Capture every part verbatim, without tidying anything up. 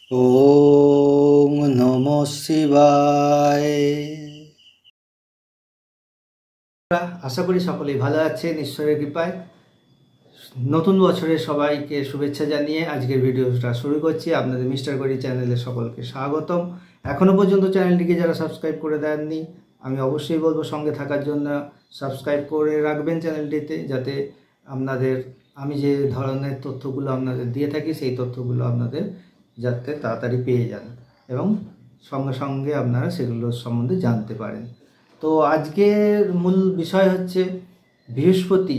ওম নমঃ শিবায়। আশা করি সকলেই ভালো আছেন ঈশ্বরের কৃপায়। নতুন বছরে সবাইকে শুভেচ্ছা জানিয়ে আজকের ভিডিওটা শুরু করছি। আপনাদের মিস্টার গরি চ্যানেলে সকলকে স্বাগতম। এখনও পর্যন্ত চ্যানেলটিকে যারা সাবস্ক্রাইব করে দেননি, আমি অবশ্যই বলবো সঙ্গে থাকার জন্য সাবস্ক্রাইব করে রাখবেন চ্যানেলটিতে, যাতে আপনাদের আমি যে ধরনের তথ্যগুলো আপনাদের দিয়ে থাকি সেই তথ্যগুলো আপনাদের যাতে তাড়াতাড়ি পেয়ে যান এবং সঙ্গে সঙ্গে আপনারা সেগুলো সম্বন্ধে জানতে পারেন। তো আজকের মূল বিষয় হচ্ছে বৃহস্পতি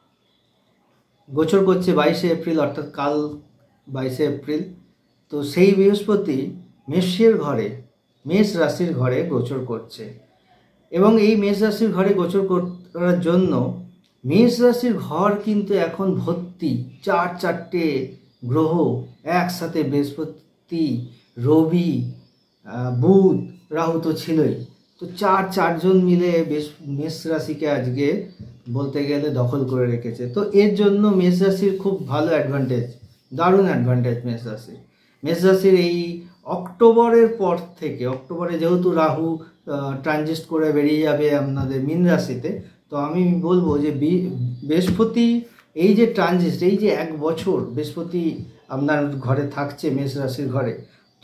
গোচর করছে বাইশে এপ্রিল, অর্থাৎ কাল বাইশে এপ্রিল। তো সেই বৃহস্পতি মেষের ঘরে, মেষ রাশির ঘরে গোচর করছে এবং এই মেষ রাশির ঘরে গোচর করার জন্য মেষ রাশির ঘর কিন্তু এখন ভর্তি চার চারটে গ্রহ একসাথে, বৃহস্পতি, রবি, বুধ, রাহু তো ছিলই। তো চার চারজন মিলে বেশ মেষ রাশিকে আজকে বলতে গেলে দখল করে রেখেছে। তো এর জন্য মেষ রাশির খুব ভালো অ্যাডভান্টেজ, দারুণ অ্যাডভান্টেজ মেষ রাশির। মেষ রাশির এই অক্টোবরের পর থেকে, অক্টোবরে যেহেতু রাহু ট্রানজিট করে বেরিয়ে যাবে আপনাদের মীন রাশিতে, তো আমি বলবো যে বৃহস্পতি এই যে ট্রানজিট, এই যে এক বছর বৃহস্পতি আপনার ঘরে থাকছে মেষ রাশির ঘরে, তো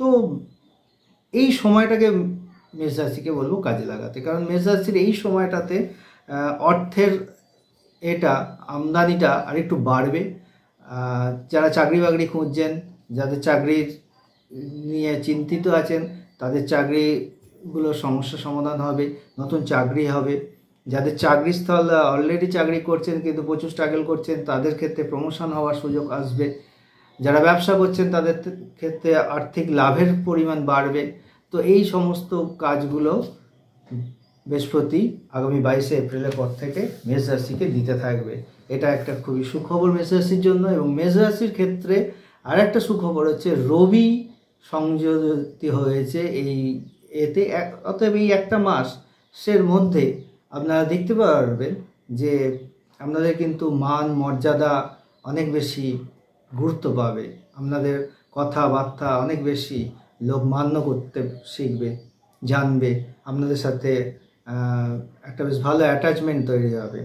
এই সময়টাকে মেষ রাশিকে বলবো কাজে লাগাতে। কারণ মেষ রাশির এই সময়টাতে অর্থের এটা আমদানিটা আরেকটু বাড়বে। যারা চাকরি বাকরি খুঁজছেন, যাদের চাকরির নিয়ে চিন্তিত আছেন, তাদের চাকরিগুলো সমস্যা সমাধান হবে, নতুন চাকরি হবে। যাদের চাকরিস্থল অলরেডি চাকরি করছেন কিন্তু প্রচুর স্ট্রাগল করছেন, তাদের ক্ষেত্রে প্রমোশন হওয়ার সুযোগ আসবে। যারা ব্যবসা করছেন তাদের ক্ষেত্রে আর্থিক লাভের পরিমাণ বাড়বে। তো এই সমস্ত কাজগুলো বৃহস্পতি আগামী বাইশে এপ্রিলের পর থেকে মেষ রাশিকে দিতে থাকবে। এটা একটা খুবই সুখবর মেষ রাশির জন্য। এবং মেষ রাশির ক্ষেত্রে আর একটা সুখবর হচ্ছে রবি সংযোজিত হয়েছে এই এতে। অতএব এই একটা মাসের মধ্যে আপনারা দেখতে পারবেন যে আপনাদের কিন্তু মান মর্যাদা অনেক বেশি গুরুত্ব পাবে, আপনাদের কথাবার্তা অনেক বেশি লোক মান্য করতে শিখবে, জানবে, আপনাদের সাথে একটা বেশ ভালো অ্যাটাচমেন্ট তৈরি হবে।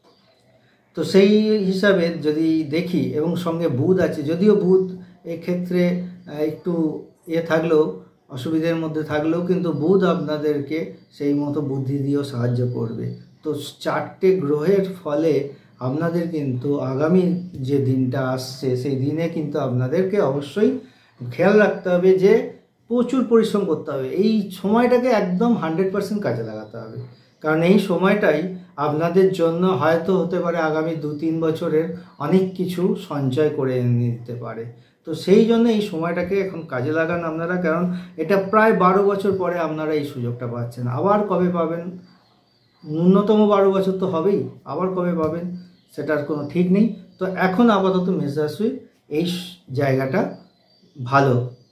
তো সেই হিসাবে যদি দেখি, এবং সঙ্গে বুধ আছে, যদিও বুধ এক্ষেত্রে একটু এ থাকলেও, অসুবিধার মধ্যে থাকলেও, কিন্তু বুধ আপনাদেরকে সেই মতো বুদ্ধি দিয়েও সাহায্য করবে। তো চারটে গ্রহের ফলে আপনাদের কিন্তু আগামী যে দিনটা আসছে সেই দিনে কিন্তু আপনাদেরকে অবশ্যই খেয়াল রাখতে হবে যে প্রচুর পরিশ্রম করতে হবে। এই সময়টাকে একদম হান্ড্রেড পার্সেন্ট কাজে লাগাতে হবে। কারণ এই সময়টাই আপনাদের জন্য হয়তো হতে পারে আগামী দু তিন বছরের অনেক কিছু সঞ্চয় করে এনে দিতে পারে। তো সেই জন্য এই সময়টাকে এখন কাজে লাগান আপনারা, কারণ এটা প্রায় বারো বছর পরে আপনারা এই সুযোগটা পাচ্ছেন। আবার কবে পাবেন, ন্যূনতম বারো বছর তো হবেই, আবার কবে পাবেন সেটার কোনো ঠিক নেই। তো এখন আপাতত মেষ রাশির এই জায়গাটা ভালো।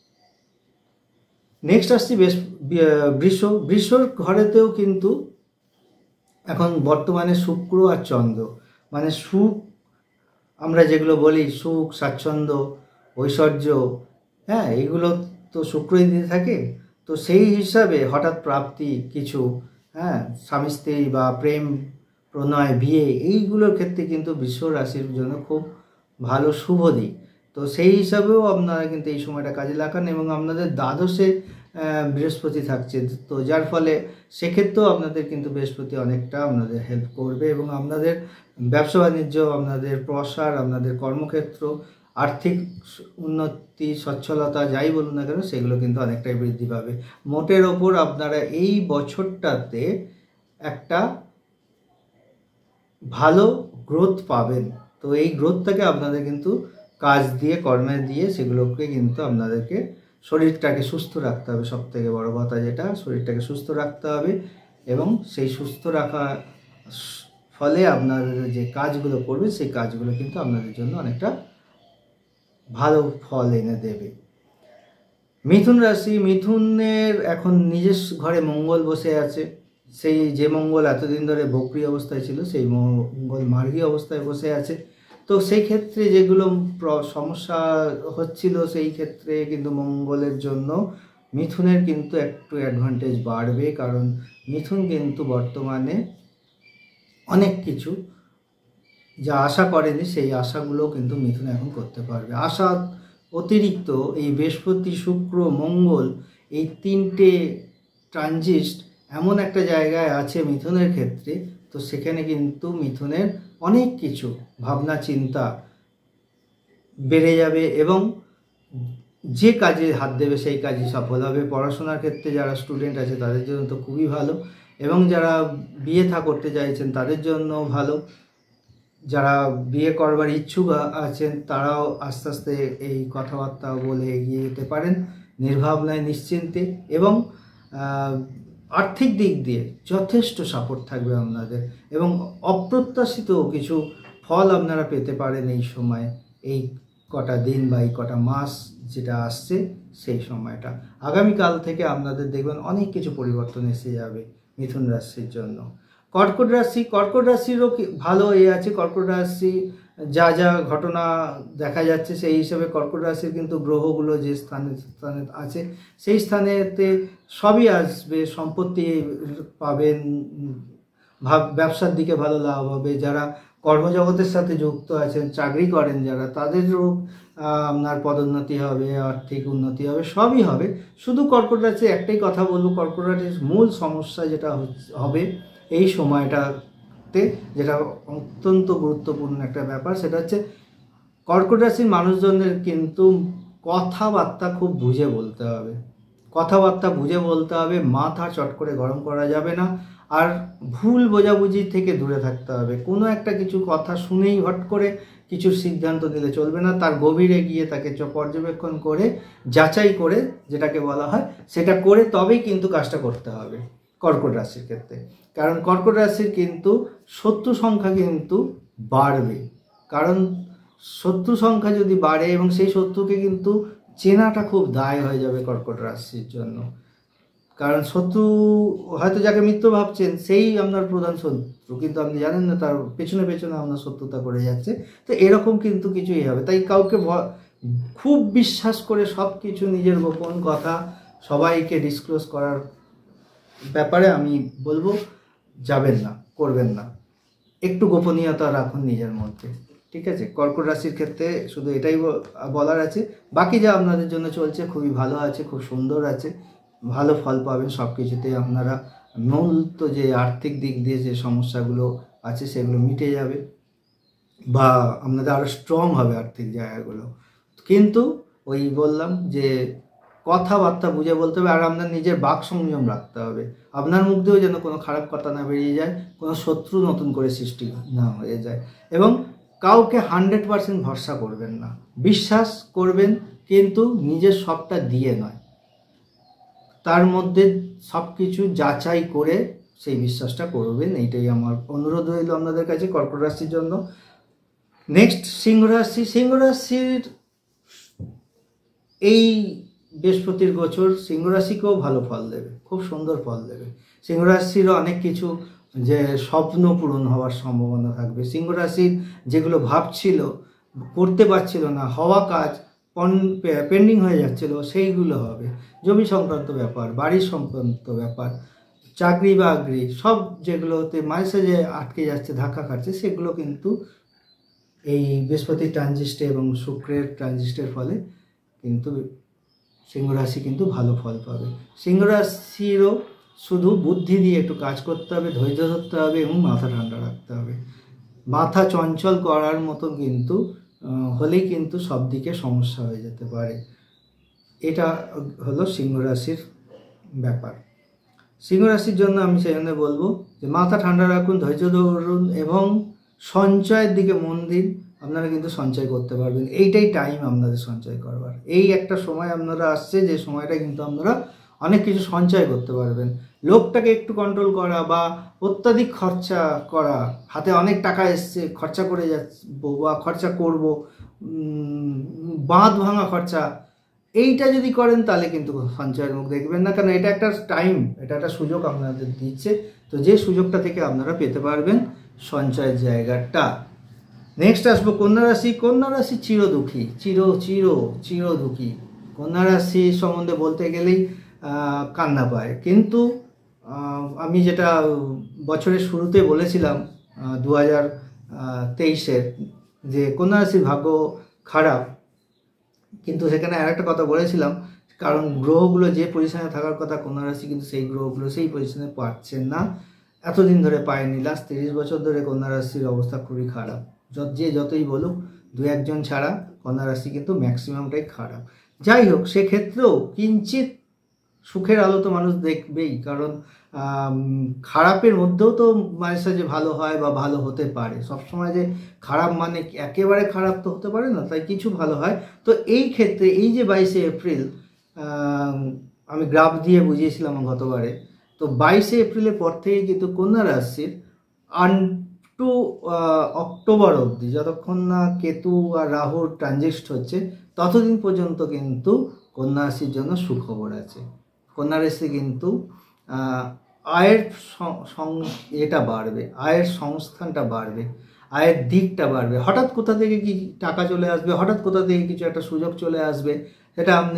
নেক্সট আসছি বেশ বৃষ। বৃষর ঘরেতেও কিন্তু এখন বর্তমানে শুক্র আর চন্দ্র, মানে সুখ, আমরা যেগুলো বলি সুখ, স্বাচ্ছন্দ্য, ঐশ্বর্য, হ্যাঁ, এগুলো তো শুক্রই দিতে থাকে। তো সেই হিসাবে হঠাৎ প্রাপ্তি কিছু, হ্যাঁ, স্বামী স্ত্রী বা প্রেম, প্রণয়, বিয়ে, এইগুলোর ক্ষেত্রে কিন্তু বৃষ রাশির জন্য খুব ভালো শুভ দিক। তো সেই হিসাবেও আপনারা কিন্তু এই সময়টা কাজে লাগান। এবং আপনাদের দ্বাদশে বৃহস্পতি থাকছে, তো যার ফলে সেক্ষেত্রেও আপনাদের কিন্তু বৃহস্পতি অনেকটা আপনাদের হেল্প করবে এবং আপনাদের ব্যবসা বাণিজ্য, আপনাদের প্রসার, আপনাদের কর্মক্ষেত্র, আর্থিক উন্নতি, সচ্ছলতা যাই বলুন না কেন, সেগুলো কিন্তু অনেকটাই বৃদ্ধি পাবে। মোটের ওপর আপনারা এই বছরটাতে একটা ভালো গ্রোথ পাবেন। তো এই গ্রোথটাকে আপনাদের কিন্তু কাজ দিয়ে, কর্মে দিয়ে, সেগুলোকে কিন্তু আপনাদেরকে শরীরটাকে সুস্থ রাখতে হবে। সব থেকে বড় কথা যেটা, শরীরটাকে সুস্থ রাখতে হবে এবং সেই সুস্থ রাখার ফলে আপনারা যে কাজগুলো করবে সেই কাজগুলো কিন্তু আপনাদের জন্য অনেকটা ভালো ফল এনে দেবে। মিথুন রাশি, মিথুনের এখন নিজস্ব ঘরে মঙ্গল বসে আছে। সেই যে মঙ্গল এতদিন ধরে বক্রী অবস্থায় ছিল, সেই মঙ্গল মার্গী অবস্থায় বসে আছে। তো সেই ক্ষেত্রে যেগুলো সমস্যা হচ্ছিল সেই ক্ষেত্রে কিন্তু মঙ্গলের জন্য মিথুনের কিন্তু একটু অ্যাডভান্টেজ বাড়বে, কারণ মিথুন কিন্তু বর্তমানে অনেক কিছু যা আশা করেনি সেই আশাগুলো কিন্তু মিথুন এখন করতে পারবে। আশা অতিরিক্ত এই বৃহস্পতি, শুক্র, মঙ্গল এই তিনটে ট্রানজিস্ট এমন একটা জায়গায় আছে মিথুনের ক্ষেত্রে, তো সেখানে কিন্তু মিথুনের অনেক কিছু ভাবনা চিন্তা বেড়ে যাবে এবং যে কাজে হাত দেবে সেই কাজই সফল হবে। পড়াশোনার ক্ষেত্রে যারা স্টুডেন্ট আছে তাদের জন্য তো খুবই ভালো, এবং যারা বিয়ে থা করতে চাইছেন তাদের জন্য ভালো, যারা বিয়ে করবার ইচ্ছুক আছেন তারাও আস্তে আস্তে এই কথাবার্তা বলে এগিয়ে যেতে পারেন নির্ভাবনায়, নিশ্চিন্তে, এবং আর্থিক দিক দিয়ে যথেষ্ট সাপোর্ট থাকবে আপনাদের, এবং অপ্রত্যাশিত কিছু ফল আপনারা পেতে পারেন এই সময়, এই কটা দিন বা এই কটা মাস যেটা আসছে সেই সময়টা। আগামীকাল থেকে আপনাদের দেখবেন অনেক কিছু পরিবর্তন এসে যাবে মিথুন রাশির জন্য। কর্কট রাশি, কর্কট রাশিরও ভালো এ আছে। কর্কট রাশি যা যা ঘটনা দেখা যাচ্ছে সেই হিসাবে কর্কট রাশির কিন্তু গ্রহগুলো যে স্থানে স্থানে আছে সেই স্থানেতে সবই আসবে, সম্পত্তি পাবেন, ভাব ব্যবসার দিকে ভালো লাভ হবে, যারা কর্মজগতের সাথে যুক্ত আছেন, চাকরি করেন যারা, তাদেরও আপনার পদোন্নতি হবে, আর্থিক উন্নতি হবে, সবই হবে। শুধু কর্কট রাশি একটাই কথা বলবো, কর্কট রাশির মূল সমস্যা যেটা হবে এই সময়টাতে, যেটা অত্যন্ত গুরুত্বপূর্ণ একটা ব্যাপার, সেটা হচ্ছে কর্কট রাশির মানুষজনদের কিন্তু কথাবার্তা খুব বুঝে বলতে হবে। কথাবার্তা বুঝে বলতে হবে, মাথা চট করে গরম করা যাবে না, আর ভুল বোঝাবুঝি থেকে দূরে থাকতে হবে। কোনো একটা কিছু কথা শুনেই হট করে কিছু সিদ্ধান্ত নিলে চলবে না, তার গভীরে গিয়ে তাকে পর্যবেক্ষণ করে যাচাই করে যেটাকে বলা হয় সেটা করে তবেই কিন্তু কাজটা করতে হবে কর্কট রাশির ক্ষেত্রে। কারণ কর্কট রাশির কিন্তু শত্রু সংখ্যা কিন্তু বাড়বে, কারণ শত্রু সংখ্যা যদি বাড়ে এবং সেই শত্রুকে কিন্তু চেনাটা খুব দায় হয়ে যাবে কর্কট রাশির জন্য। কারণ শত্রু হয়তো যাকে মিত্র ভাবছেন সেই আপনার প্রধান শত্রু, কিন্তু আপনি জানেন না তার পেছনে পেছনে আপনার শত্রুতা করে যাচ্ছে। তো এরকম কিন্তু কিছুই হবে, তাই কাউকে খুব বিশ্বাস করে সব কিছু নিজের গোপন কথা সবাইকে ডিসক্লোজ করার ব্যাপারে আমি বলবো যাবেন না, করবেন না, একটু গোপনীয়তা রাখুন নিজের মধ্যে, ঠিক আছে। কর্কট রাশির ক্ষেত্রে শুধু এটাই বলার আছে। বাকি যা আপনাদের জন্য চলছে খুবই ভালো আছে, খুব সুন্দর আছে, ভালো ফল পাবেন সব কিছুতে। আপনারা মূল তো যে আর্থিক দিক দিয়ে যে সমস্যাগুলো আছে সেগুলো মিটে যাবে, বা আপনাদের আরও স্ট্রং হবে আর্থিক জায়গাগুলো। কিন্তু ওই বললাম যে কথাবার্তা বুঝে বলতে হবে, আর আপনার নিজের বাক সংযম রাখতে হবে। আপনার মুখ দিয়েও যেন কোনো খারাপ কথা না বেরিয়ে যায়, কোনো শত্রু নতুন করে সৃষ্টি না হয়ে যায়, এবং কাউকে হান্ড্রেড পারসেন্ট ভরসা করবেন না। বিশ্বাস করবেন কিন্তু নিজের সবটা দিয়ে নয়, তার মধ্যে সব কিছু যাচাই করে সেই বিশ্বাসটা করবেন। এইটাই আমার অনুরোধ রইল আপনাদের কাছে কর্কট রাশির জন্য। নেক্সট সিংহ রাশি। সিংহ রাশির এই বৃহস্পতির গোচর সিংহ রাশিকেও ভালো ফল দেবে, খুব সুন্দর ফল দেবে। সিংহ রাশিরও অনেক কিছু যে স্বপ্ন পূরণ হওয়ার সম্ভাবনা থাকবে। সিংহ রাশির যেগুলো ভাবছিল করতে পারছিল না, হওয়া কাজ পেন্ডিং হয়ে যাচ্ছিল, সেইগুলো হবে। জমি সংক্রান্ত ব্যাপার, বাড়ির সংক্রান্ত ব্যাপার, চাকরি বাকরি সব যেগুলোতে মাঝে যে আটকে যাচ্ছে, ধাক্কা খাচ্ছে, সেগুলো কিন্তু এই বৃহস্পতির ট্রানজিস্টে এবং শুক্রের ট্রানজিস্টের ফলে কিন্তু সিংহ রাশি কিন্তু ভালো ফল পাবে। সিংহ রাশিরও শুধু বুদ্ধি দিয়ে একটু কাজ করতে হবে, ধৈর্য ধরতে হবে এবং মাথা ঠান্ডা রাখতে হবে। মাথা চঞ্চল করার মতো কিন্তু হলেই কিন্তু সব দিকে সমস্যা হয়ে যেতে পারে। এটা হলো সিংহ রাশির ব্যাপার। সিংহ রাশির জন্য আমি সেই জন্য বলবো যে মাথা ঠান্ডা রাখুন, ধৈর্য ধরুন এবং সঞ্চয়ের দিকে মন দিন। আপনারা কিন্তু সঞ্চয় করতে পারবেন, এইটাই টাইম আপনাদের সঞ্চয় করবার। এই একটা সময় আপনারা আসছে যে সময়টা কিন্তু আপনারা অনেক কিছু সঞ্চয় করতে পারবেন। লোকটাকে একটু কন্ট্রোল করা বা অত্যাধিক খরচা করা, হাতে অনেক টাকা এসছে খরচা করে যাবো বা খরচা করব, বাঁধ ভাঙা খরচা, এইটা যদি করেন তাহলে কিন্তু সঞ্চয়ের মুখ দেখবেন না। কারণ এটা একটা টাইম, এটা একটা সুযোগ আপনাদের দিচ্ছে, তো যে সুযোগটা থেকে আপনারা পেতে পারবেন সঞ্চয়ের জায়গাটা। নেক্সট আসবো কন্যা রাশি। কন্যা রাশি চির দুঃখী, চির চির চির দুঃখী। কন্যা রাশি সম্বন্ধে বলতে গেলেই কান্না পায়, কিন্তু আমি যেটা বছরের শুরুতে বলেছিলাম দু হাজার তেইশের, যে কন্যা রাশির ভাগ্য খারাপ, কিন্তু সেখানে আর একটা কথা বলেছিলাম, কারণ গ্রহগুলো যে পজিশনে থাকার কথা কন্যা রাশি কিন্তু সেই গ্রহগুলো সেই পজিশনে পাচ্ছেন না, এতদিন ধরে পায়নি। লাস্ট তিরিশ বছর ধরে কন্যা রাশির অবস্থা খুবই খারাপ। যে যতই বলুক, দু একজন ছাড়া কন্যা রাশি কিন্তু ম্যাক্সিমামটাই খারাপ। যাই হোক, সেক্ষেত্রেও কিঞ্চিত সুখের আলো তো মানুষ দেখবেই, কারণ খারাপের মধ্যেও তো মানুষের যে ভালো হয় বা ভালো হতে পারে। সবসময় যে খারাপ মানে একেবারে খারাপ তো হতে পারে না, তাই কিছু ভালো হয়। তো এই ক্ষেত্রে এই যে বাইশে এপ্রিল, আমি গ্রাফ দিয়ে বুঝিয়েছিলাম গতবারে, তো বাইশে এপ্রিলের পর থেকে কিন্তু কন্যা রাশির আন টু অক্টোবর অবধি, যতক্ষণ না কেতু আর রাহুর ট্রানজিট হচ্ছে, ততদিন পর্যন্ত কিন্তু কন্যা রাশির জন্য সুখবর আছে। কন্যা রাশি কিন্তু আয়ের এটা বাড়বে, আয়ের সংস্থানটা বাড়বে, আয়ের দিকটা বাড়বে। হঠাৎ কোথা থেকে কি টাকা চলে আসবে, হঠাৎ কোথা থেকে কিছু একটা সুযোগ চলে আসবে, সেটা আপনি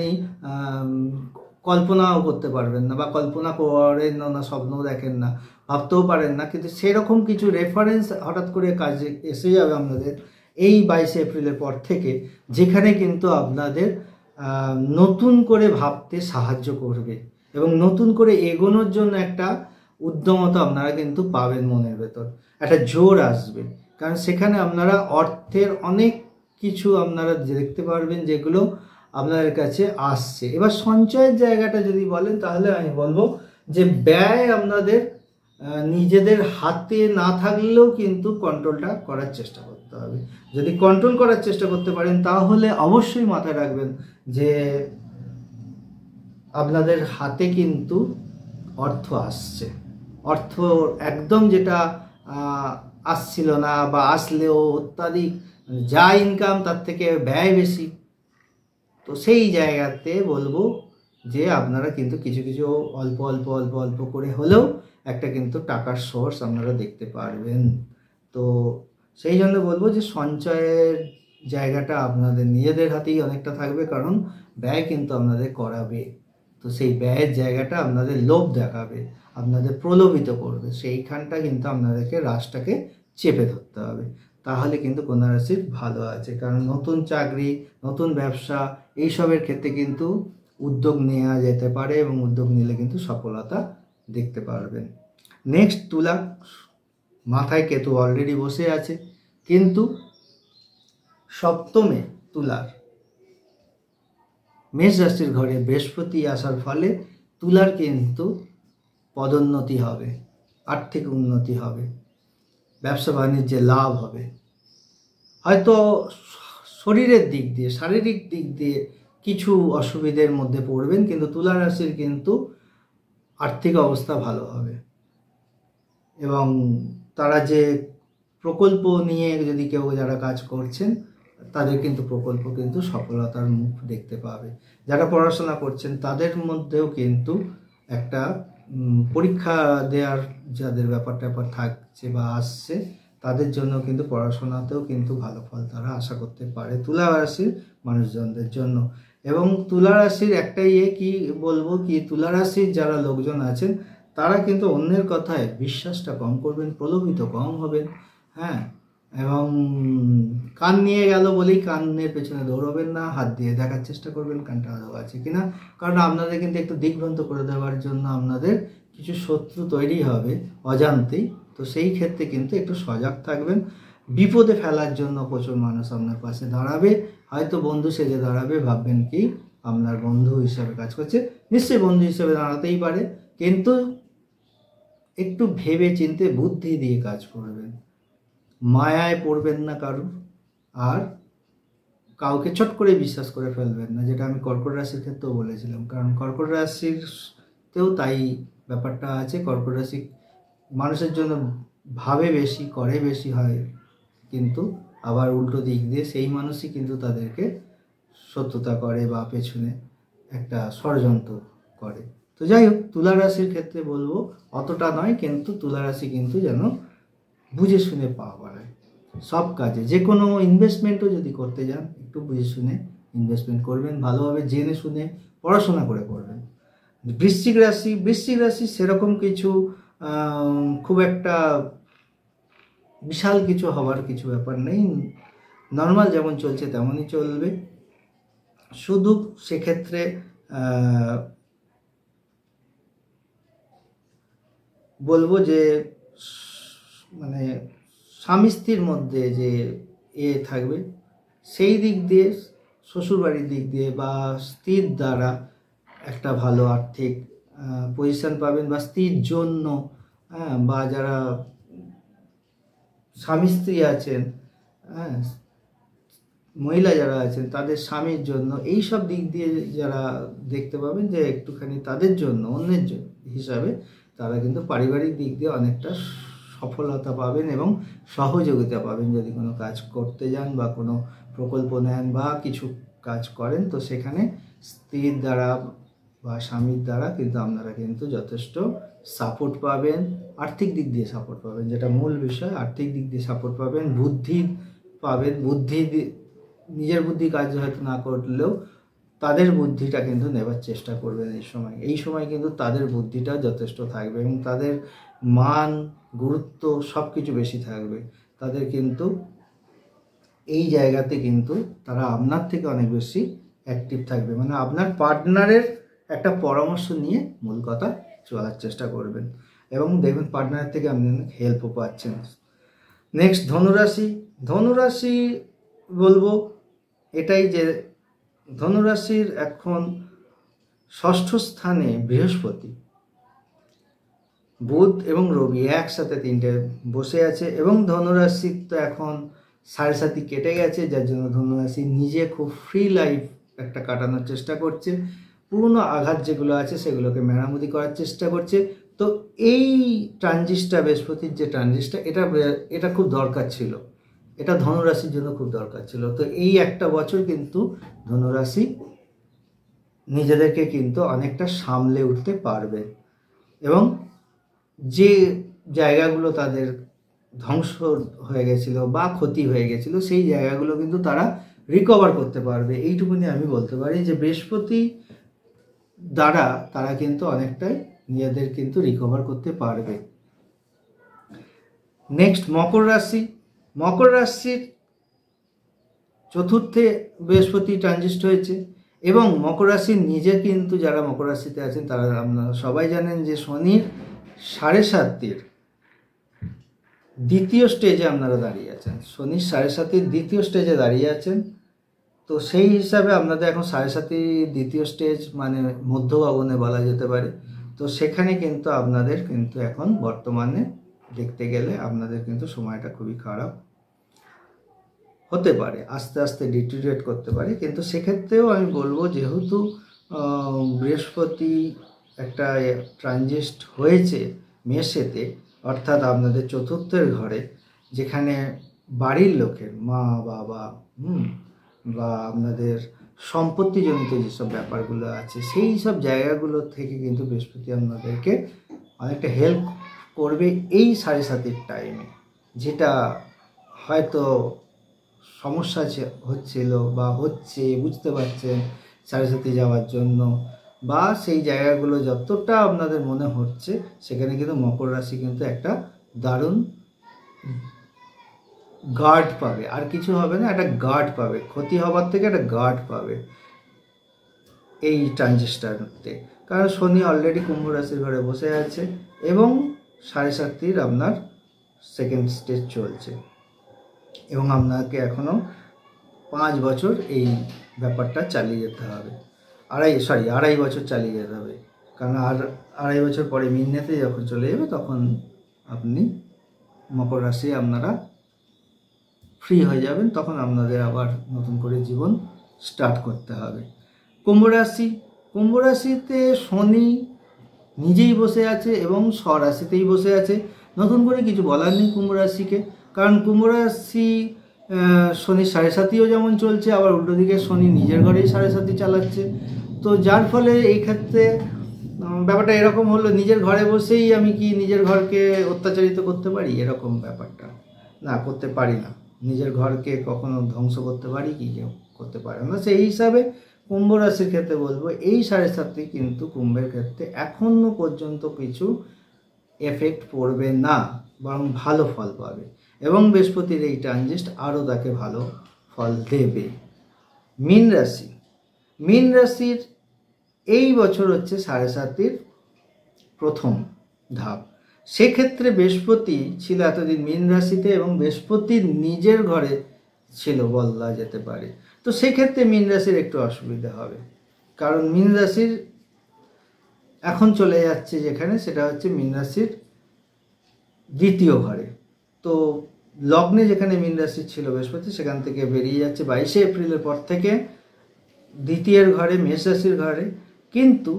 কল্পনাও করতে পারবেন না, বা কল্পনা করেন না, স্বপ্নও দেখেন না, ভাবতেও পারেন না, কিন্তু সেরকম কিছু রেফারেন্স হঠাৎ করে কাজে এসে যাবে আপনাদের এই বাইশে এপ্রিলের পর থেকে, যেখানে কিন্তু আপনাদের নতুন করে ভাবতে সাহায্য করবে এবং নতুন করে এগোনোর জন্য একটা উদ্যমতা আপনারা কিন্তু পাবেন, মনের ভেতর একটা জোর আসবে। কারণ সেখানে আপনারা অর্থের অনেক কিছু আপনারা দেখতে পারবেন যেগুলো আপনাদের কাছে আসছে। এবার সঞ্চয়ের জায়গাটা যদি বলেন, তাহলে আমি বলবো যে ব্যয় আপনাদের নিজেদের হাতে না থাকলেও কিন্তু কন্ট্রোলটা করার চেষ্টা করতে হবে। যদি কন্ট্রোল করার চেষ্টা করতে পারেন, তাহলে অবশ্যই মাথায় রাখবেন যে আপনাদের হাতে কিন্তু অর্থ আসছে। অর্থ একদম যেটা আসছিল না, বা আসলেও অত্যাধিক যা ইনকাম তার থেকে ব্যয় বেশি, তো সেই জায়গাতে বলবো যে আপনারা কিন্তু কিছু কিছু অল্প অল্প অল্প অল্প করে হলেও একটা কিন্তু টাকার সোর্স আপনারা দেখতে পারবেন। তো সেই জন্য বলবো যে সঞ্চয়ের জায়গাটা আপনাদের নিজেদের হাতেই অনেকটা থাকবে, কারণ ব্যয় কিন্তু আপনাদের করাবে। তো সেই ব্যয়ের জায়গাটা আপনাদের লোভ দেখাবে, আপনাদের প্রলোভিত করবে, সেইখানটা কিন্তু আপনাদেরকে রাশটাকে চেপে ধরতে হবে। তাহলে কিন্তু কন্যা রাশির ভালো আছে। কারণ নতুন চাকরি, নতুন ব্যবসা, এইসবের ক্ষেত্রে কিন্তু উদ্যোগ নেওয়া যেতে পারে, এবং উদ্যোগ নিলে কিন্তু সফলতা দেখতে পারবেন। নেক্সট তুলা। মাথায় কেতু অলরেডি বসে আছে, কিন্তু সপ্তমে তুলার মেষ রাশির ঘরে বৃহস্পতি আসার ফলে তুলার কিন্তু পদোন্নতি হবে, আর্থিক উন্নতি হবে, ব্যবসা বাণিজ্যে লাভ হবে। হয়তো শরীরের দিক দিয়ে, শারীরিক দিক দিয়ে কিছু অসুবিধার মধ্যে পড়বেন, কিন্তু তুলা রাশির কিন্তু আর্থিক অবস্থা ভালো হবে। এবং তারা যে প্রকল্প নিয়ে যদি কেউ যারা কাজ করছেন, তাদের কিন্তু প্রকল্প কিন্তু সফলতার মুখ দেখতে পাবে। যারা পড়াশোনা করছেন তাদের মধ্যেও কিন্তু একটা পরীক্ষা দেওয়ার যাদের ব্যাপার ট্যাপার থাকছে বা আসছে, তাদের জন্য কিন্তু পড়াশোনাতেও কিন্তু ভালো ফল তারা আশা করতে পারে তুলা রাশির মানুষজনদের জন্য। এবং তুলা রাশির একটাই ইয়ে কি বলবো কি, তুলা রাশির যারা লোকজন আছেন তারা কিন্তু অন্যের কথায় বিশ্বাসটা কম করবেন, প্রলোভিত কম হবেন। হ্যাঁ, এবং কান নিয়ে গেল বলেই কানের পেছনে দৌড়বেন না, হাত দিয়ে দেখার চেষ্টা করবেন কানটা আদৌ আছে কিনা। কারণ আপনাদের কিন্তু একটু দিগ্ভ্রান্ত করে দেওয়ার জন্য আপনাদের কিছু শত্রু তৈরি হবে অজান্তেই। তো সেই ক্ষেত্রে কিন্তু একটু সজাগ থাকবেন। বিপদে ফেলার জন্য প্রচুর মানুষ আপনার পাশে দাঁড়াবে, হয়তো বন্ধু সেজে দাঁড়াবে, ভাববেন কি আপনার বন্ধু হিসাবে কাজ করছে, নিশ্চয়ই বন্ধু হিসেবে দাঁড়াতেই পারে, কিন্তু একটু ভেবে চিন্তে বুদ্ধি দিয়ে কাজ করবেন, মায়ায় পড়বেন না কারুর, আর কাউকে চট করে বিশ্বাস করে ফেলবেন না, যেটা আমি কর্কট রাশির ক্ষেত্রেও বলেছিলাম। কারণ কর্কট রাশিরতেও তাই ব্যাপারটা আছে। কর্কট রাশি মানুষের জন্য ভাবে বেশি, করে বেশি হয়, কিন্তু আবার উল্টো দিক দিয়ে সেই মানুষই কিন্তু তাদেরকে শত্রুতা করে বা পেছনে একটা ষড়যন্ত্র করে। তো যাই হোক, তুলা রাশির ক্ষেত্রে বলবো অতটা নয়, কিন্তু তুলা রাশি কিন্তু যেন বুঝে শুনে পা বাড়ায়। সব কাজে, যে কোনো ইনভেস্টমেন্টও যদি করতে যান একটু বুঝে শুনে ইনভেস্টমেন্ট করবেন, ভালোভাবে জেনে শুনে পড়াশোনা করে করবেন। বৃশ্চিক রাশি, বৃশ্চিক রাশি সেরকম কিছু খুব একটা বিশাল কিছু হওয়ার কিছু ব্যাপার নেই, নর্মাল যেমন চলছে তেমনই চলবে। শুধু সেক্ষেত্রে বলবো যে মানে স্বামী স্ত্রীর মধ্যে যে এ থাকবে সেই দিক দিয়ে, শ্বশুরবাড়ির দিক দিয়ে বা স্ত্রীর দ্বারা একটা ভালো আর্থিক পজিশন পাবেন, বা স্ত্রীর জন্য, হ্যাঁ, বা যারা স্বামী স্ত্রী আছেন, হ্যাঁ, মহিলা যারা আছেন তাদের স্বামীর জন্য, এই সব দিক দিয়ে যারা দেখতে পাবেন যে একটুখানি তাদের জন্য, অন্যের জন্য হিসাবে তারা কিন্তু পারিবারিক দিক দিয়ে অনেকটা সফলতা পাবেন এবং সহযোগিতা পাবেন। যদি কোনো কাজ করতে যান বা কোনো প্রকল্প নেন বা কিছু কাজ করেন, তো সেখানে স্ত্রীর দ্বারা বা স্বামীর দ্বারা কিন্তু আপনারা কিন্তু যথেষ্ট সাপোর্ট পাবেন, আর্থিক দিক দিয়ে সাপোর্ট পাবেন, যেটা মূল বিষয়। আর্থিক দিক দিয়ে সাপোর্ট পাবেন, বুদ্ধি পাবেন, বুদ্ধি নিজের বুদ্ধি কাজ হয়তো না করলেও তাদের বুদ্ধিটা কিন্তু নেবার চেষ্টা করবেন এই সময়। এই সময় কিন্তু তাদের বুদ্ধিটা যথেষ্ট থাকবে এবং তাদের মান, গুরুত্ব সব কিছু বেশি থাকবে। তাদের কিন্তু এই জায়গাতে কিন্তু তারা আপনার থেকে অনেক বেশি অ্যাক্টিভ থাকবে, মানে আপনার পার্টনারের একটা পরামর্শ নিয়ে মূল কথা চলার চেষ্টা করবেন এবং দেখবেন পার্টনারের থেকে আপনি অনেক হেল্পও পাচ্ছেন। নেক্সট ধনুরাশি, ধনুরাশি বলবো এটাই যে ধনুরাশির এখন ষষ্ঠ স্থানে বৃহস্পতি, বুধ এবং রবি একসাথে তিনটে বসে আছে এবং ধনুরাশির তো এখন সাড়ে সাতি কেটে গেছে, যার জন্য ধনুরাশি নিজে খুব ফ্রি লাইফ একটা কাটানোর চেষ্টা করছে, পুরনো আঘাত যেগুলো আছে সেগুলোকে মেরামতি করার চেষ্টা করছে। তো এই ট্রানজিটটা, বৃহস্পতির যে ট্রানজিটটা, এটা এটা খুব দরকার ছিল, এটা ধনুরাশির জন্য খুব দরকার ছিল। তো এই একটা বছর কিন্তু ধনুরাশি নিজেদেরকে কিন্তু অনেকটা সামলে উঠতে পারবে এবং যে জায়গাগুলো তাদের ধ্বংস হয়ে গেছিলো বা ক্ষতি হয়ে গেছিলো সেই জায়গাগুলো কিন্তু তারা রিকভার করতে পারবে। এইটুকুনি আমি বলতে পারি যে বৃহস্পতি দ্বারা তারা কিন্তু অনেকটাই নিজেদের কিন্তু রিকভার করতে পারবে। নেক্সট মকর রাশি, মকর রাশির চতুর্থে বৃহস্পতি ট্রানজিট হয়েছে এবং মকর রাশির নিজে কিন্তু যারা মকর রাশিতে আছেন তারা আপনারা সবাই জানেন যে শনির সাড়ে সাতের দ্বিতীয় স্টেজে আপনারা দাঁড়িয়ে আছেন, শনির সাড়ে সাতের দ্বিতীয় স্টেজে দাঁড়িয়ে আছেন। তো সেই হিসাবে আপনাদের এখন সাড়ে সাতি দ্বিতীয় স্টেজ মানে মধ্য গগনে বলা যেতে পারে। তো সেখানে কিন্তু আপনাদের কিন্তু এখন বর্তমানে দেখতে গেলে আপনাদের কিন্তু সময়টা খুবই খারাপ হতে পারে, আস্তে আস্তে ডিটেরিয়েট করতে পারে। কিন্তু সেক্ষেত্রেও আমি বলবো যেহেতু বৃহস্পতি একটা ট্রানজিট হয়েছে মেষেতে, অর্থাৎ আপনাদের চতুর্থের ঘরে, যেখানে বাড়ির লোকের মা বাবা হুম বা আপনাদের সম্পত্তিজনিত যেসব ব্যাপারগুলো আছে সেই সব জায়গাগুলো থেকে কিন্তু বৃহস্পতি আপনাদেরকে অনেকটা হেল্প করবে এই সাড়ে সাতের টাইমে। যেটা হয়তো সমস্যা হচ্ছিল বা হচ্ছে বুঝতে পারছেন সাড়ে সাতি যাওয়ার জন্য, বা সেই জায়গাগুলো যতটা আপনাদের মনে হচ্ছে সেখানে কিন্তু মকর রাশি কিন্তু একটা দারুণ গার্ড পাবে, আর কিছু হবে না, একটা গার্ড পাবে, ক্ষতি হবার থেকে একটা গার্ড পাবে এই ট্রানজিস্টারতে। কারণ শনি অলরেডি কুম্ভ রাশির ঘরে বসে আছে এবং সাড়ে সাতির আপনার সেকেন্ড স্টেজ চলছে এবং আপনাকে এখনও পাঁচ বছর এই ব্যাপারটা চালিয়ে যেতে হবে, আড়াই সরি আড়াই বছর চালিয়ে যেতে হবে। কারণ আর আড়াই বছর পরে মিন্নেতে যখন চলে যাবে তখন আপনি মকর রাশি আপনারা ফ্রি হয়ে যাবেন, তখন আপনাদের আবার নতুন করে জীবন স্টার্ট করতে হবে। কুম্ভ রাশি, কুম্ভ রাশিতে শনি নিজেই বসে আছে এবং স্বরাশিতেই বসে আছে, নতুন করে কিছু বলার নেই কুম্ভ রাশিকে। কারণ কুম্ভ রাশি শনির সাড়ে সাতিও যেমন চলছে, আবার উল্টো দিকে শনি নিজের ঘরেই সাড়ে সাতি চালাচ্ছে। তো যার ফলে এই ক্ষেত্রে ব্যাপারটা এরকম হলো, নিজের ঘরে বসেই আমি কি নিজের ঘরকে অত্যাচারিত করতে পারি? এরকম ব্যাপারটা না, করতে পারি না। নিজের ঘরকে কখনো ধ্বংস করতে পারি কি কেউ করতে পারে না। সেই হিসাবে কুম্ভ রাশির ক্ষেত্রে বলবো এই সাড়ে সাতটি কিন্তু কুম্ভের ক্ষেত্রে এখনো পর্যন্ত কিছু এফেক্ট পড়বে না, বরং ভালো ফল পাবে এবং বৃহস্পতির এই ট্রানজিট আরও তাকে ভালো ফল দেবে। মীন রাশি, মীন রাশির এই বছর হচ্ছে সাড়ে সাতির প্রথম ধাপ। সেক্ষেত্রে বৃহস্পতি ছিল এতদিন মীন রাশিতে এবং বৃহস্পতির নিজের ঘরে ছিল বলা যেতে পারে। তো সেক্ষেত্রে মীন রাশির একটু অসুবিধা হবে, কারণ মীন রাশির এখন চলে যাচ্ছে যেখানে, সেটা হচ্ছে মীন রাশির দ্বিতীয় ঘরে। তো লগ্নে যেখানে মীন রাশি ছিল বৃহস্পতি, সেখান থেকে বেরিয়ে যাচ্ছে বাইশে এপ্রিলের পর থেকে দ্বিতীয়ের ঘরে মেষ রাশির ঘরে। কিন্তু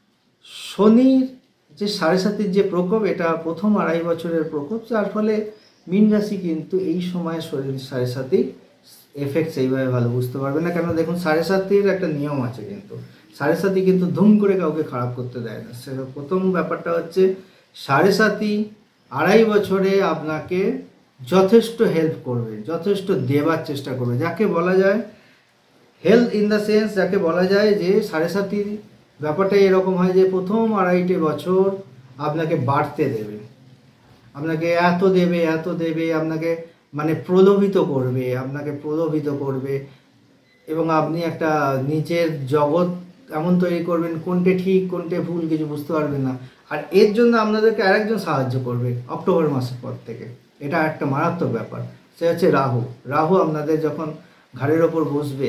শনির যে সাড়ে সাতির যে প্রকোপ, এটা প্রথম আড়াই বছরের প্রকোপ, যার ফলে মীন রাশি কিন্তু এই সময় শরীর সাড়ে সাতির এফেক্ট সেইভাবে ভালো বুঝতে পারবে না। কেন দেখুন, সাড়ে সাতির একটা নিয়ম আছে, কিন্তু সাড়ে সাতি কিন্তু ধুম করে কাউকে খারাপ করতে দেয় না। সেটা প্রথম ব্যাপারটা হচ্ছে সাড়ে সাতি আড়াই বছরে আপনাকে যথেষ্ট হেল্প করবে, যথেষ্ট দেবার চেষ্টা করবে, যাকে বলা যায় হেল্প ইন দ্য সেন্স, যাকে বলা যায় যে সাড়ে সাতির ব্যাপারটা এরকম হয় যে প্রথম আড়াইটে বছর আপনাকে বাড়তে দেবে, আপনাকে এত দেবে এত দেবে, আপনাকে মানে প্রলোভিত করবে, আপনাকে প্রলোভিত করবে এবং আপনি একটা নিজের জগৎ এমন তৈরি করবেন, কোনটে ঠিক কোনটে ভুল কিছু বুঝতে পারবেন না। আর এর জন্য আপনাদেরকে আরেকজন সাহায্য করবে অক্টোবর মাসের পর থেকে, এটা একটা মারাত্মক ব্যাপার। সে হচ্ছে রাহু। রাহু আপনাদের যখন ঘাড়ের ওপর বসবে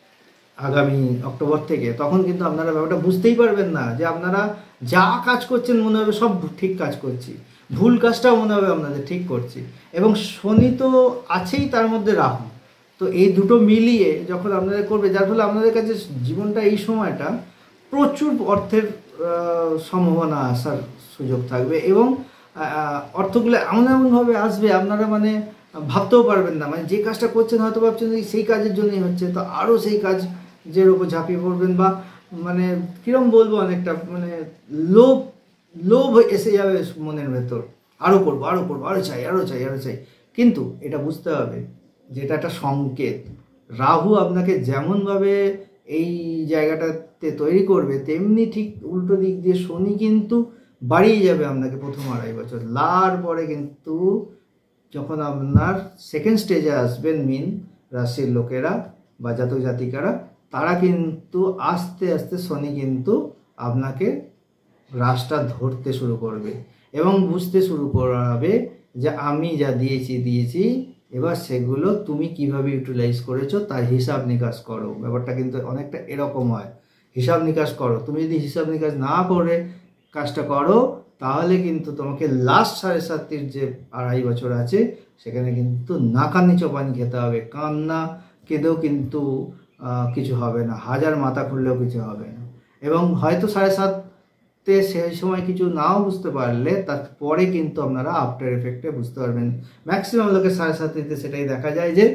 আগামী অক্টোবর থেকে, তখন কিন্তু আপনারা ব্যাপারটা বুঝতেই পারবেন না যে আপনারা যা কাজ করছেন মনে হবে সব ঠিক কাজ করছি, ভুল কাজটাও মনে হবে আপনাদের ঠিক করছি। এবং শনি তো আছেই, তার মধ্যে রাহু, তো এই দুটো মিলিয়ে যখন আপনাদের করবে, যার ফলে আপনাদের কাছে জীবনটা এই সময়টা প্রচুর অর্থের সম্ভাবনা আসার সুযোগ থাকবে এবং অর্থগুলো এমন এমনভাবে আসবে আপনারা মানে ভাবতেও পারবেন না। মানে যে কাজটা করছেন হয়তো ভাবছেন সেই কাজের জন্যই হচ্ছে, তো আরও সেই কাজ যের ওপর ঝাঁপিয়ে পড়বেন, বা মানে কিরম বলবো, অনেকটা মানে লোভ লোভ এসে যাবে মনের ভেতর, আরও করবো আরও করবো আরও চাই আরও চাই আরও চাই। কিন্তু এটা বুঝতে হবে যেটা একটা সংকেত। রাহু আপনাকে যেমনভাবে এই জায়গাটাতে তৈরি করবে, তেমনি ঠিক উল্টো দিক দিয়ে শনি কিন্তু বাড়িয়ে যাবে আপনাকে প্রথম আড়াই বছর। লার পরে কিন্তু যখন আপনার সেকেন্ড স্টেজে আসবেন মীন রাশির লোকেরা বা জাতক জাতিকারা, তারা কিন্তু আস্তে আস্তে শনি কিন্তু আপনাকে রাশটা ধরতে শুরু করবে এবং বুঝতে শুরু করাবে যে আমি যা দিয়েছি দিয়েছি, এবার সেগুলো তুমি কিভাবে ইউটিলাইজ করেছো তার হিসাব নিকাশ করো। ব্যাপারটা কিন্তু অনেকটা এরকম হয়, হিসাব নিকাশ করো। তুমি যদি হিসাব নিকাশ না করে কাজটা করো, তাহলে কিন্তু তোমাকে লাস্ট সাড়ে সাতির যে আড়াই বছর আছে সেখানে কিন্তু নাকানি চোপানি খেতে হবে। কান্না কেঁদেও কিন্তু কিছু হবে না, হাজার মাথা খুললেও কিছু হবে না। এবং হয়তো সাড়ে সাততে সেই সময় কিছু নাও বুঝতে পারলে, তারপরে কিন্তু আপনারা আফটার এফেক্টে বুঝতে পারবেন। ম্যাক্সিমাম লোকের সাড়ে সাতটিতে সেটাই দেখা যায় যে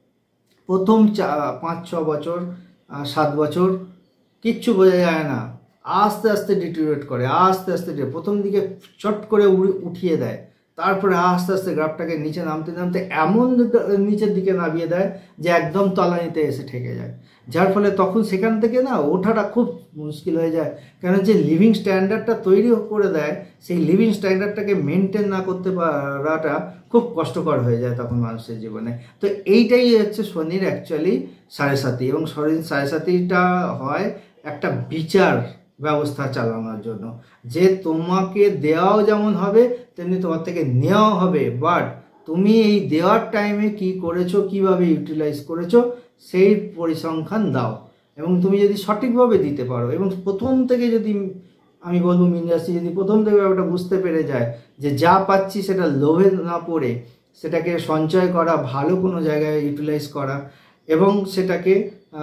প্রথম চা পাঁচ ছ বছর সাত বছর কিচ্ছু বোঝা যায় না, আস্তে আস্তে ডিটেরিয়েট করে, আস্তে আস্তে প্রথম দিকে চট করে উঠিয়ে দেয়, তারপরে আস্তে আস্তে গ্রাফটাকে নিচে নামতে নামতে এমন নিচের দিকে নামিয়ে দেয় যে একদম তলানিতে এসে ঠেকে যায়। যার ফলে তখন সেখান থেকে না ওঠাটা খুব মুশকিল হয়ে যায়, কেন যে লিভিং স্ট্যান্ডার্ডটা তৈরি করে দেয়, সেই লিভিং স্ট্যান্ডার্ডটাকে মেনটেন না করতে পারাটা খুব কষ্টকর হয়ে যায় তখন মানুষের জীবনে। তো এইটাই হচ্ছে শনির অ্যাকচুয়ালি সাড়ে সাতি। এবং শনির সাড়ে সাতিটা হয় একটা বিচার ব্যবস্থা চালানোর জন্য, যে তোমাকে দেওয়াও যেমন হবে তেমনি তোমার থেকে নেওয়াও হবে, বাট তুমি এই দেওয়ার টাইমে কি করেছো, কিভাবে ইউটিলাইজ করেছো সেই পরিসংখ্যান দাও। এবং তুমি যদি সঠিকভাবে দিতে পারো এবং প্রথম থেকে যদি আমি বলবো মীন রাশি যদি প্রথম থেকে ব্যাপারটা বুঝতে পেরে যায় যে যা পাচ্ছি সেটা লোভে না পড়ে সেটাকে সঞ্চয় করা, ভালো কোনো জায়গায় ইউটিলাইজ করা এবং সেটাকে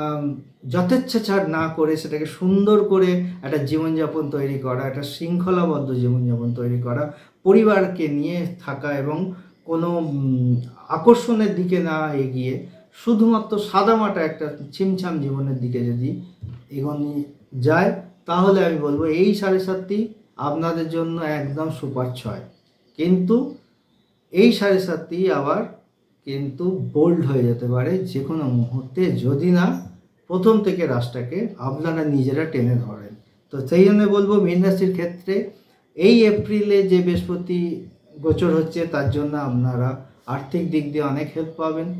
যথেচ্ছাচার না করে সেটাকে সুন্দর করে একটা জীবনযাপন তৈরি করা, একটা শৃঙ্খলাবদ্ধ জীবনযাপন তৈরি করা, পরিবারকে নিয়ে থাকা এবং কোনো আকর্ষণের দিকে না এগিয়ে শুধুমাত্র সাদামাটা একটা ছিমছাম জীবনের দিকে যদি এগোনো যায়, তাহলে আমি বলবো এই সাড়ে সাতটি আপনাদের জন্য একদম সুপার ছয়। কিন্তু এই সাড়ে সাতটি আবার কিন্তু বোল্ড হয়ে যেতে পারে যে কোনো মুহূর্তে, যদি না প্রথম থেকে রাশিটাকে আপনারা নিজেরা টেনে ধরেন। তো সেই জন্য বলবো মীন রাশির ক্ষেত্রে এই এপ্রিলে যে বৃহস্পতি গোচর হচ্ছে তার জন্য আপনারা আর্থিক দিক দিয়ে অনেক হেল্প পাবেন।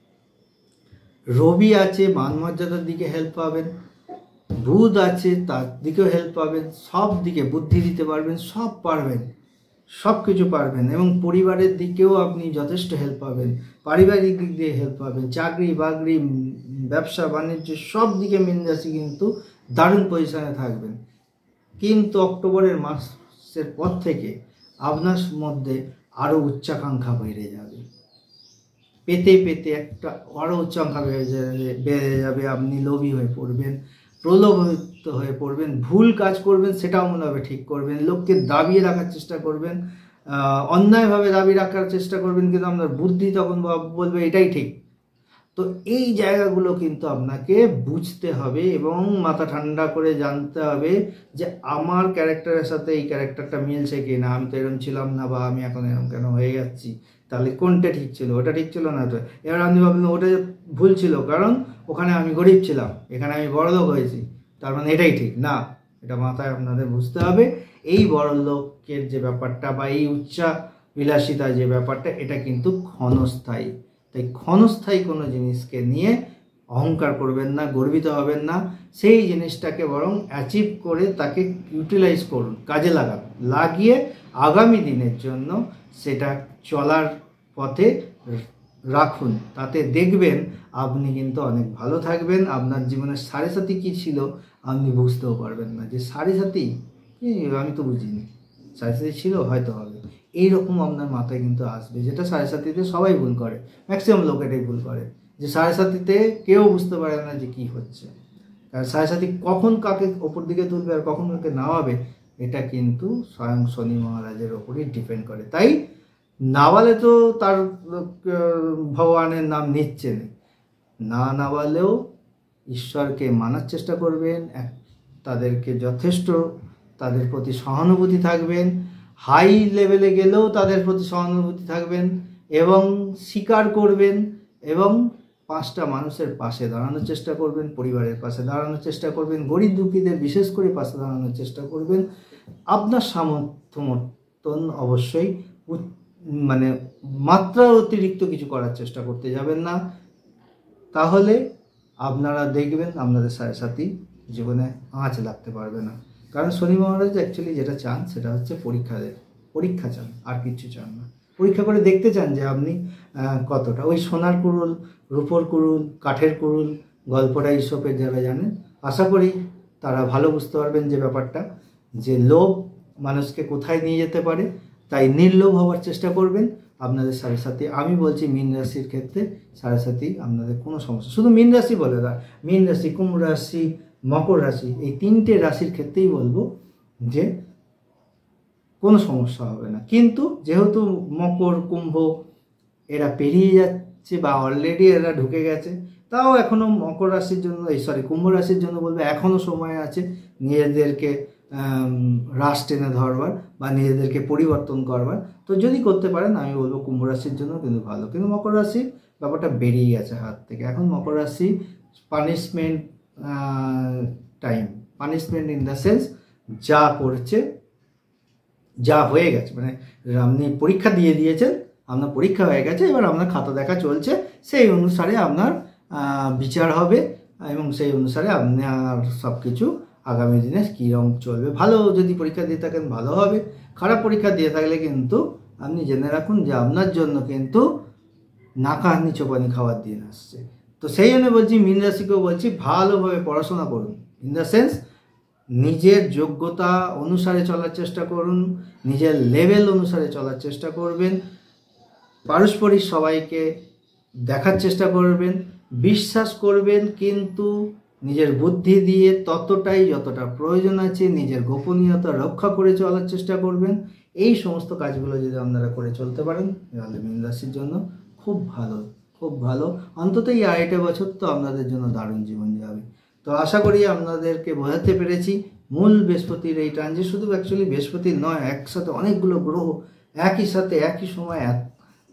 রবি আছে, মান মর্যাদার দিকে হেল্প পাবেন। বুধ আছে, তার দিকেও হেল্প পাবেন। সব দিকে বুদ্ধি দিতে পারবেন, সব পারবেন, সব কিছু পারবেন। এবং পরিবারের দিকেও আপনি যথেষ্ট হেল্প পাবেন, পারিবারিক দিক দিয়ে হেল্প পাবেন, চাকরি বাকরি ব্যবসা বাণিজ্য সব দিকে মীন রাশি কিন্তু দারুণ পজিশনে থাকবেন। কিন্তু অক্টোবরের মাসের পর থেকে আপনার মধ্যে আরও উচ্চাকাঙ্ক্ষা বেড়ে যাবে, পেতে পেতে একটা আরও উচ্চাকাঙ্ক্ষা বেড়ে যাবে বেড়ে যাবে আপনি লোভী হয়ে পড়বেন, প্রলোভিত হয়ে পড়বেন, ভুল কাজ করবেন সেটাও মনে হবে ঠিক করবেন, লোককে দাবিয়ে রাখার চেষ্টা করবেন, অন্যায়ভাবে দাবি রাখার চেষ্টা করবেন, কিন্তু আপনার বুদ্ধি তখন বলবে এটাই ঠিক। তো এই জায়গাগুলো কিন্তু আপনাকে বুঝতে হবে এবং মাথা ঠান্ডা করে জানতে হবে যে আমার ক্যারেক্টারের সাথে এই ক্যারেক্টারটা মিলছে কি না, আমি তো এরকম ছিলাম না, বা আমি এখন এরকম কেন হয়ে যাচ্ছি, তাহলে কোনটা ঠিক ছিল, ওটা ঠিক ছিল না। তো এবার আপনি ভাবলেন ওটা ভুল ছিল কারণ ওখানে আমি গরিব ছিলাম, এখানে আমি বড়লোক হয়েছি, তার মানে এটাই ঠিক না। এটা মাথায় আপনাদের বুঝতে হবে। এই বড়লোকের যে ব্যাপারটা বা এই উচ্চা বিলাসিতা যে ব্যাপারটা, এটা কিন্তু ক্ষণস্থায়ী। তাই ক্ষণস্থায়ী কোনো জিনিসকে নিয়ে অহংকার করবেন না, গর্বিত হবেন না। সেই জিনিসটাকে বরং অ্যাচিভ করে তাকে ইউটিলাইজ করুন, কাজে লাগান, লাগিয়ে আগামী দিনের জন্য সেটা চলার পথে রাখুন। তাতে দেখবেন আপনি কিন্তু অনেক ভালো থাকবেন। আপনার জীবনের সাড়ে সাথী কী ছিল আপনি বুঝতেও পারবেন না, যে সাড়ে সাথী কি আমি তো বুঝিনি, সাড়ে সাথী ছিল হয়তো হবে, এইরকম আপনার মাথায় কিন্তু আসবে। যেটা সাড়ে সাথীতে সবাই ভুল করে, ম্যাক্সিমাম লোক এটাই ভুল করে, যে সাড়ে সাথীতে কেউ বুঝতে পারে না যে কী হচ্ছে। কারণ সাড়ে সাথী কখন কাকে ওপর দিকে তুলবে আর কখন কাকে নামাবে, এটা কিন্তু স্বয়ং শনি মহারাজের ওপরই ডিপেন্ড করে। তাই নাওয়ালে তো তার ভগবানের নাম নিচ্ছেন, না নাওয়ালেও ঈশ্বরকে মানার চেষ্টা করবেন, এক তাদেরকে যথেষ্ট তাদের প্রতি সহানুভূতি থাকবেন, হাই লেভেলে গেলেও তাদের প্রতি সহানুভূতি থাকবেন এবং স্বীকার করবেন এবং পাঁচটা মানুষের পাশে দাঁড়ানোর চেষ্টা করবেন, পরিবারের পাশে দাঁড়ানোর চেষ্টা করবেন, গরিব দুঃখীদের বিশেষ করে পাশে দাঁড়ানোর চেষ্টা করবেন। আপনার সামর্থ্য মতন অবশ্যই মানে মাত্রা অতিরিক্ত কিছু করার চেষ্টা করতে যাবেন না, তাহলে আপনারা দেখবেন আপনাদের সাড়ে সাথী জীবনে আঁচ লাগতে পারবে না। কারণ শনি মহারাজ অ্যাকচুয়ালি যেটা চান সেটা হচ্ছে পরীক্ষা দেয়, পরীক্ষা চান, আর কিছু চান না। পরীক্ষা করে দেখতে চান যে আপনি কতটা ওই সোনার কুড়ুল, রূপোর কুড়ুল, কাঠের কুড়ুল গল্পটা ইসপের যারা জানেন, আশা করি তারা ভালো বুঝতে পারবেন যে ব্যাপারটা, যে লোভ মানুষকে কোথায় নিয়ে যেতে পারে। তাই নির্লোভ হওয়ার চেষ্টা করবেন। আপনাদের সাড়ে সাথী, আমি বলছি মীন রাশির ক্ষেত্রে সাড়ে সাথী আপনাদের কোনো সমস্যা, শুধু মীন রাশি বলে না, মীন রাশি, কুম্ভ রাশি, মকর রাশি, এই তিনটে রাশির ক্ষেত্রেই বলবো যে কোনো সমস্যা হবে না। কিন্তু যেহেতু মকর কুম্ভ এরা পেরিয়ে যাচ্ছে বা অলরেডি এরা ঢুকে গেছে, তাও এখনও মকর রাশির জন্য এই সরি কুম্ভ রাশির জন্য বলবে এখনও সময় আছে নিজেদেরকে রাশ টেনে ধরবার বা নিজেদেরকে পরিবর্তন করবার। তো যদি করতে পারেন আমি বলবো কুম্ভ রাশির জন্য কিন্তু ভালো। কিন্তু মকর রাশির ব্যাপারটা বেরিয়ে গেছে হাত থেকে। এখন মকর রাশি punishment time, punishment in the sense যা করছে, যা হয়ে গেছে, মানে আপনি পরীক্ষা দিয়ে দিয়েছেন, আপনার পরীক্ষা হয়ে গেছে, এবার আপনার খাতা দেখা চলছে, সেই অনুসারে আপনার বিচার হবে এবং সেই অনুসারে আপনার সব কিছু আগামী দিনে কীরকম চলবে। ভালো যদি পরীক্ষা দিয়ে থাকেন ভালো হবে, খারাপ পরীক্ষা দিয়ে থাকলে কিন্তু আপনি জেনে রাখুন যে আপনার জন্য কিন্তু নাকানি চোপানি খাবার দিন আসছে। তো সেই জন্য বলছি মীন রাশিকেও বলছি ভালোভাবে পড়াশোনা করুন, ইন দ্য সেন্স নিজের যোগ্যতা অনুসারে চলার চেষ্টা করুন, নিজের লেভেল অনুসারে চলার চেষ্টা করবেন, পারস্পরিক সবাইকে দেখার চেষ্টা করবেন, বিশ্বাস করবেন, কিন্তু নিজের বুদ্ধি দিয়ে ততটাই যতটা প্রয়োজন আছে নিজের গোপনীয়তা রক্ষা করে চলার চেষ্টা করবেন। এই সমস্ত কাজগুলো যদি আপনারা করে চলতে পারেন তাহলে মীন রাশির জন্য খুব ভালো, খুব ভালো। অন্তত এই আড়াইটা বছর তো আপনাদের জন্য দারুণ জীবন যাবে। তো আশা করি আপনাদেরকে বোঝাতে পেরেছি। মূল বৃহস্পতির এই ট্রানজিট শুধু অ্যাকচুয়ালি বৃহস্পতির নয়, একসাথে অনেকগুলো গ্রহ একই সাথে একই সময়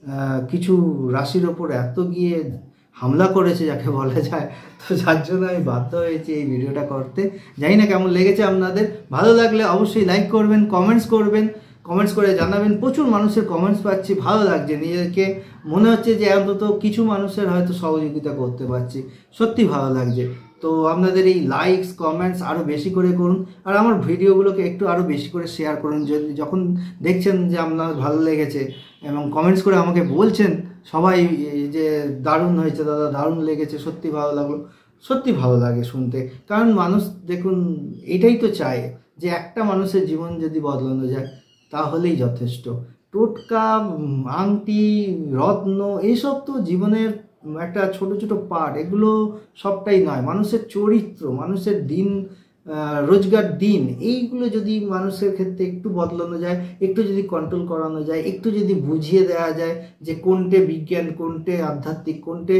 কিছু রাশির ওপর এত গিয়ে হামলা করেছে যাকে বলা যায়, তো যার জন্য আমি বাধ্য হয়েছি এই ভিডিওটা করতে। জানি না কেমন লেগেছে আপনাদের, ভালো লাগলে অবশ্যই লাইক করবেন, কমেন্টস করবেন, কমেন্টস করে জানাবেন। প্রচুর মানুষের কমেন্টস পাচ্ছি, ভালো লাগছে, নিজেকে মনে হচ্ছে যে অন্তত কিছু মানুষের হয়তো সহযোগিতা করতে পারছি, সত্যি ভালো লাগছে। তো আপনাদের এই লাইকস কমেন্টস আরও বেশি করে করুন, আর আমার ভিডিওগুলোকে একটু আরও বেশি করে শেয়ার করুন। যদি যখন দেখছেন যে আপনার ভালো লেগেছে এবং কমেন্টস করে আমাকে বলছেন সবাই যে দারুণ হয়েছে দাদা, দারুণ লেগেছে, সত্যি ভালো লাগলো, সত্যি ভালো লাগে শুনতে। কারণ মানুষ দেখুন এটাই তো চায় যে একটা মানুষের জীবন যদি বদলানো যায় তাহলেই যথেষ্ট। টোটকা, আংটি, রত্ন এইসব তো জীবনের একটা ছোট ছোট পার্ট, এগুলো সবটাই নয়। মানুষের চরিত্র, মানুষের দিন রোজগার দিন, এইগুলো যদি মানুষের ক্ষেত্রে একটু বদলানো যায়, একটু যদি কন্ট্রোল করানো যায়, একটু যদি বুঝিয়ে দেওয়া যায় যে কোনটে বিজ্ঞান, কোনটে আধ্যাত্মিক, কোনটে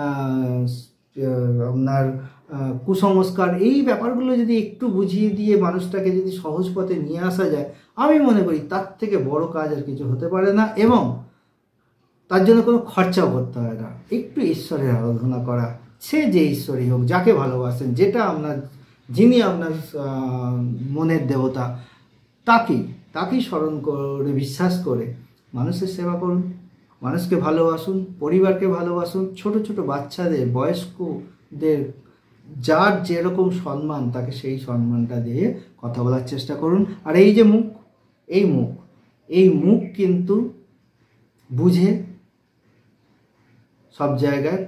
আপনার কুসংস্কার, এই ব্যাপারগুলো যদি একটু বুঝিয়ে দিয়ে মানুষটাকে যদি সহজ পথে নিয়ে আসা যায়, আমি মনে করি তার থেকে বড় কাজ আর কিছু হতে পারে না। এবং তার জন্য কোনো খরচাও করতে হয় না, একটু ঈশ্বরের আরাধনা করা, সে যে ঈশ্বরই হোক, যাকে ভালোবাসেন, যেটা আপনার, যিনি আপনার মনের দেবতা, তাকেই তাকেই স্মরণ করে, বিশ্বাস করে মানুষের সেবা করুন, মানুষকে ভালোবাসুন, পরিবারকে ভালোবাসুন, ছোট ছোট বাচ্চাদের, বয়স্কদের যার যেরকম সম্মান তাকে সেই সম্মানটা দিয়ে কথা বলার চেষ্টা করুন। আর এই যে মুখ, এই মুখ এই মুখ কিন্তু বুঝে সব জায়গায়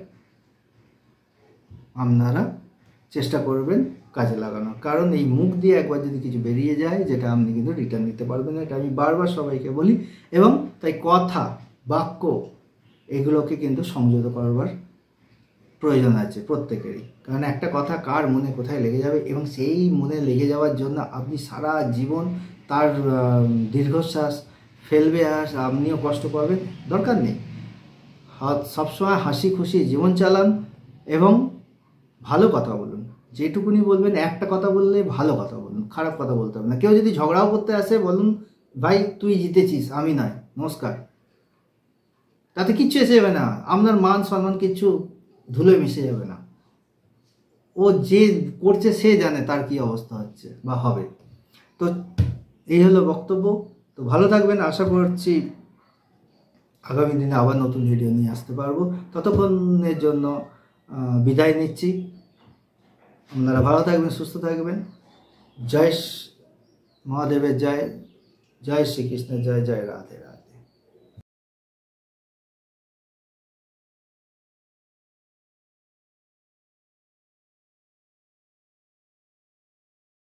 আপনারা চেষ্টা করবেন কাজে লাগানোর। কারণ এই মুখ দিয়ে একবার যদি কিছু বেরিয়ে যায়, যেটা আপনি কিন্তু রিটার্ন নিতে পারবেন না, এটা আমি বারবার সবাইকে বলি। এবং তাই কথা, বাক্য এগুলোকে কিন্তু সংযত করবার প্রয়োজন আছে প্রত্যেকেরই। কারণ একটা কথা কার মনে কোথায় লেগে যাবে, এবং সেই মনে লেগে যাওয়ার জন্য আপনি সারা জীবন তার দীর্ঘশ্বাস ফেলবে, আর আপনিও কষ্ট পাবেন, দরকার নেই। সবসময় হাসি খুশি জীবন চালান এবং ভালো কথা বলুন। যেটুকুনি বলবেন, একটা কথা বললে ভালো কথা বলুন, খারাপ কথা বলতে হবে না। কেউ যদি ঝগড়াও করতে আসে, বলুন ভাই তুই জিতেছিস, আমি নয়, নমস্কার। তাতে কিচ্ছু এসে যাবে না, আপনার মান সম্মান কিচ্ছু ধুলে মিশে যাবে না। ও যে করছে সে জানে তার কি অবস্থা হচ্ছে বা হবে। তো এই হলো বক্তব্য। তো ভালো থাকবেন, আশা করছি আগামী দিনে আবার নতুন ভিডিও নিয়ে আসতে পারবো। ততক্ষণের জন্য বিদায় নিচ্ছি। আপনারা ভালো থাকবেন, সুস্থ থাকবেন। জয় মহাদেবের জয়, জয় শ্রীকৃষ্ণের জয়, জয় রাধে রাধে।